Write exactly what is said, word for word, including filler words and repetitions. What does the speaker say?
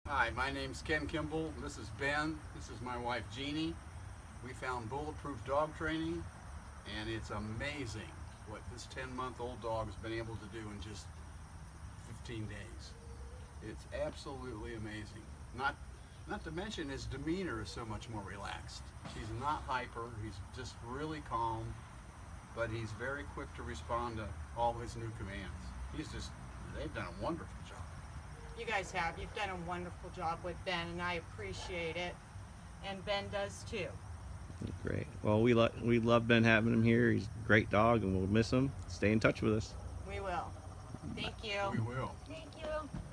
Hi, my name's Ken Kimball. This is Ben. This is my wife Jeannie. We found Bulletproof Dog Training, and it's amazing what this ten month old dog has been able to do in just fifteen days. It's absolutely amazing. Not, not to mention his demeanor is so much more relaxed. He's not hyper, he's just really calm, but he's very quick to respond to all his new commands. He's just, they've done a wonderful job. You guys have. You've done a wonderful job with Ben, and I appreciate it. And Ben does too. Great. Well, we, lo- we love Ben having him here. He's a great dog, and we'll miss him. Stay in touch with us. We will. Thank you. We will. Thank you.